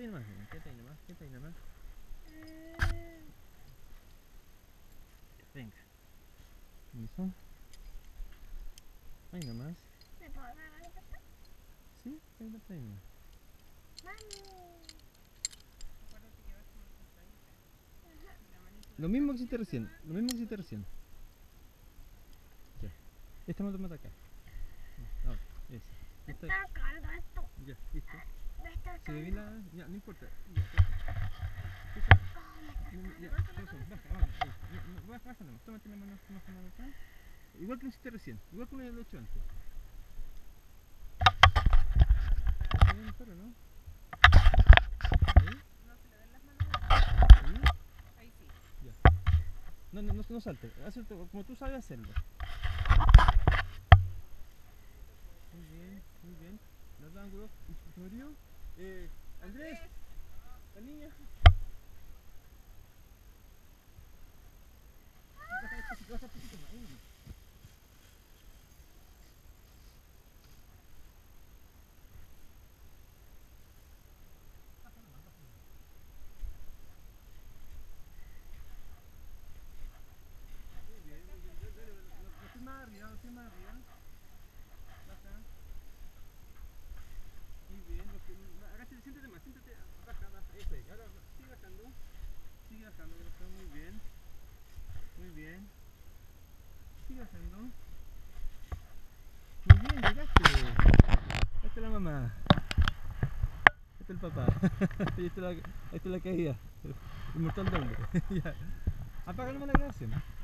ahí nomás, quédate ahí nomás, quédate ahí nomás. Venga. Eso. Ahí nomás. ¿Me puedo dar la papá? Sí, quédate ahí nomás. Mami. Lo mismo que hiciste recién, lo mismo que hiciste recién. Ya. Esta moto mata acá. Ahora, esa. Me Esta, está cargando esto. ya, listo. Me está Se ve bien cargando. la. Ya, no importa. Ya, ya, baja, baja, baja nomás. Tómate la mano acá. Igual que lo hiciste recién, igual que lo he hecho antes. ¿Está bien mejor o no? ¿Ahí? No se le ven las manos. ¿Ahí? Ahí sí. Ya. No salte, hazlo como tú sabes hacerlo. Muy bien. Los ángulos. ¿Se murió? Andrés, la niña. Baja un poquito más, ahí. No estoy más arriba. Baja. Muy bien. Agáchate, siéntate más, siéntate. Baja. Eso ahí. Ahora sigue bajando. Sigue bajando. Muy bien. Muy bien. Sigue bajando. Muy bien, llegaste. Esta es la mamá. Este es el papá. Y esta es la caída. El mortal doble. Ya. Apaga nomás la grabación.